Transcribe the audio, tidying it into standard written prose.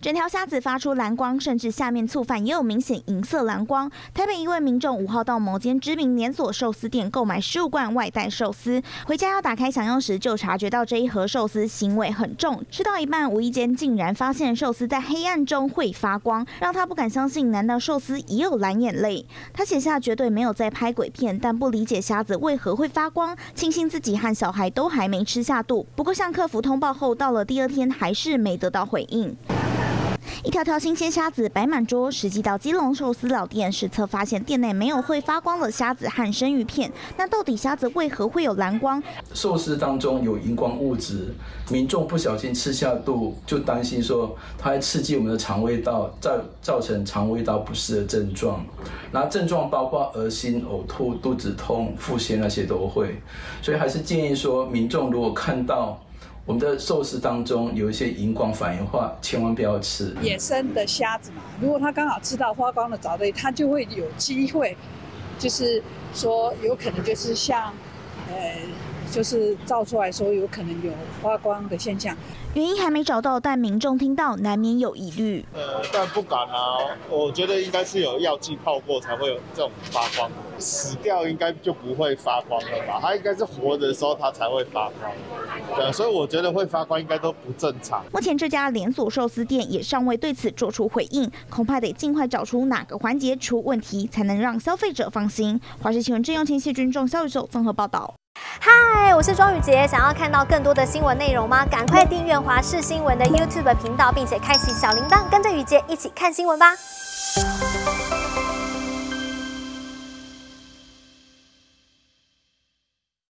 整条虾子发出蓝光，甚至下面醋饭也有明显银色蓝光。台北一位民众5号到某间知名连锁寿司店购买15罐外带寿司，回家要打开享用时，就察觉到这一盒寿司腥味很重。吃到一半，无意间竟然发现寿司在黑暗中会发光，让他不敢相信，难道寿司也有蓝眼泪？他写下绝对没有在拍鬼片，但不理解虾子为何会发光，庆幸自己和小孩都还没吃下肚。不过向客服通报后，到了第2天还是没得到回应。一条条新鲜虾子摆满桌，实际到基隆寿司老店实测发现店内没有会发光的虾子和生鱼片。那到底虾子为何会有蓝光？ 寿司当中有荧光物质，民众不小心吃下肚，就担心说它会刺激我们的肠胃道，造成肠胃道不适的症状。然后症状包括恶心、呕吐、肚子痛、腹泻那些都会。所以还是建议说，民众如果看到我们的寿司当中有一些荧光反应的话，千万不要吃。 野生的虾子嘛，如果它刚好吃到发光的藻类，它就会有机会，就是说有可能就是像，就是照出来说有可能有发光的现象。 原因还没找到，但民众听到难免有疑虑。 但不敢啊，我觉得应该是有药剂泡过才会有这种发光。死掉应该就不会发光了吧？它应该是活的时候它才会发光。对，所以我觉得会发光应该都不正常。 目前这家连锁寿司店也尚未对此做出回应，恐怕得尽快找出哪个环节出问题，才能让消费者放心。华视新闻郑用清、谢君仲、肖宇秀综合报道。 嗨，我是庄宇杰。想要看到更多的新闻内容吗？赶快订阅华视新闻的 YouTube 频道，并且开启小铃铛，跟着宇杰一起看新闻吧。